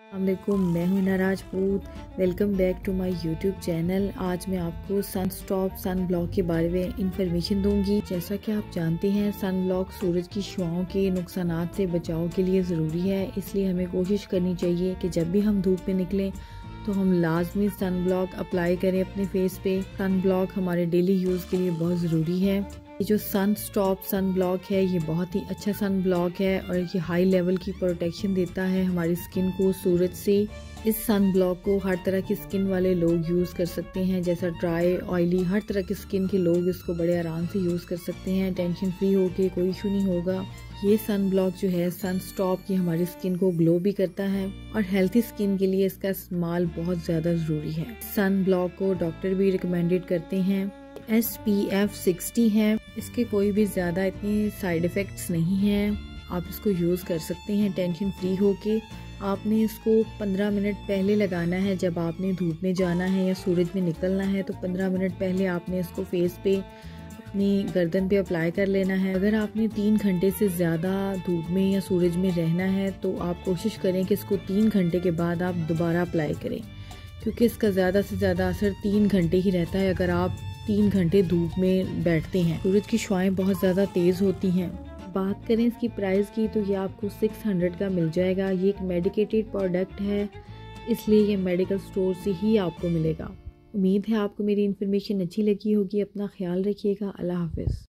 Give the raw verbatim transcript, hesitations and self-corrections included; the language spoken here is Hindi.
अस्सलामुअलैकुम, मैं हूं Hina Rajput. Welcome back to my YouTube channel. आज मैं आपको सन स्टॉप सन ब्लॉक के बारे में इंफॉर्मेशन दूंगी। जैसा कि आप जानते हैं, सन ब्लॉक सूरज की शुआओं के नुकसानात से बचाव के लिए ज़रूरी है। इसलिए हमें कोशिश करनी चाहिए कि जब भी हम धूप में निकलें तो हम लाजमी सन ब्लॉक अप्लाई करें अपने फेस पे। सन ब्लॉक हमारे डेली यूज़ के लिए बहुत ज़रूरी है। ये जो सन स्टॉप सन ब्लॉक है, ये बहुत ही अच्छा सन ब्लॉक है और ये हाई लेवल की प्रोटेक्शन देता है हमारी स्किन को सूरज से। इस सन ब्लॉक को हर तरह की स्किन वाले लोग यूज़ कर सकते हैं, जैसा ड्राई, ऑयली, हर तरह की स्किन के लोग इसको बड़े आराम से यूज़ कर सकते हैं। टेंशन फ्री होके, कोई इशू नहीं होगा। ये सन ब्लॉक जो है सन स्टॉप, ये हमारी स्किन को ग्लो भी करता है और हेल्थी स्किन के लिए इसका इस्तेमाल बहुत ज़्यादा ज़रूरी है। सन ब्लॉक को डॉक्टर भी रिकमेंडेड करते हैं। एस पी एफ सिक्सटी है। इसके कोई भी ज़्यादा इतनी साइड इफ़ेक्ट्स नहीं हैं। आप इसको यूज़ कर सकते हैं टेंशन फ्री होके। आपने इसको पंद्रह मिनट पहले लगाना है। जब आपने धूप में जाना है या सूरज में निकलना है तो पंद्रह मिनट पहले आपने इसको फेस पे, अपनी गर्दन पे अप्लाई कर लेना है। अगर आपने तीन घंटे से ज़्यादा धूप में या सूरज में रहना है तो आप कोशिश करें कि इसको तीन घंटे के बाद आप दोबारा अप्लाई करें, क्योंकि इसका ज़्यादा से ज़्यादा असर तीन घंटे ही रहता है अगर आप तीन घंटे धूप में बैठते हैं। सूरज की शुआएं बहुत ज़्यादा तेज़ होती हैं। बात करें इसकी प्राइस की तो ये आपको सिक्स हंड्रेड का मिल जाएगा। ये एक मेडिकेटेड प्रोडक्ट है, इसलिए ये मेडिकल स्टोर से ही आपको मिलेगा। उम्मीद है आपको मेरी इन्फॉर्मेशन अच्छी लगी होगी। अपना ख्याल रखिएगा। अल्लाह हाफिज़।